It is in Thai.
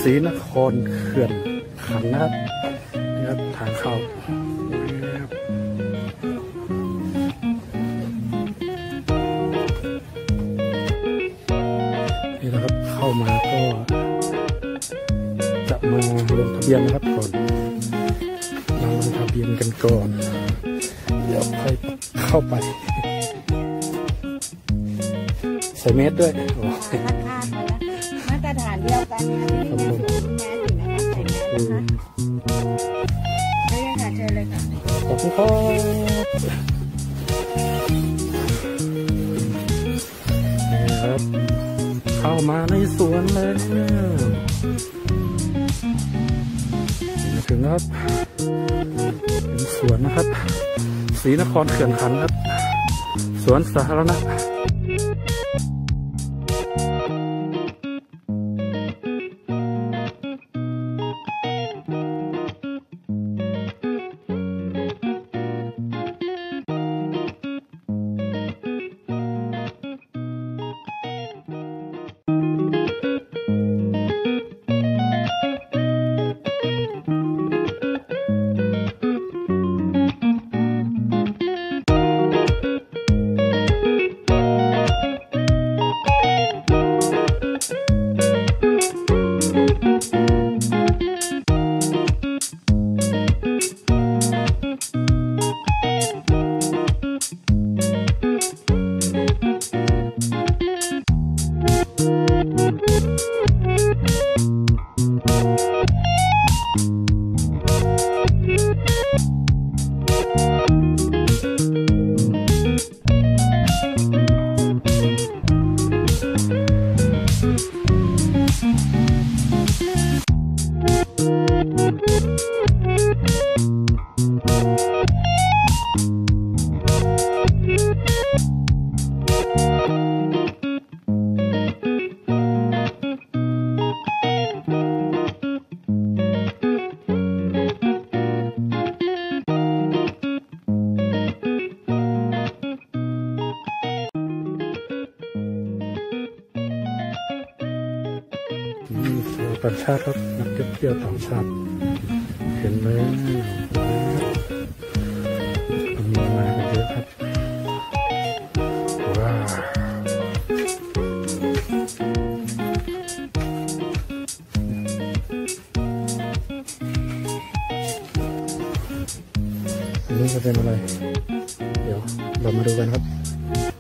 รีนครเขื่อนขันนะครับนี่ครับทางเข้านี่นะครับเข้ามาก็จะมาลงทะเบียนนะครับก่อนมาลงทะเบียนกันก่อนเดี๋ยวค่อยเข้าไปใส่เมตรด้วยมาตรฐานเดียวกันนะที่นี่แม่ถึงนะคะใส่แมสนะคะได้ค่ะเชิญเลยค่ะขอบคุณครับนี่ครับเข้ามาในสวนเลยถึงนะครับถึงสวนนะครับศรีนครเขื่อนขันครับสวนสาธารณะต่างชาติครับนักท่องเที่ยวต่างชาติเห็นไหมมีมากันเยอะครับว้าวอันนี้จะเป็นอะไรเดี๋ยวเรามาดูกันครับ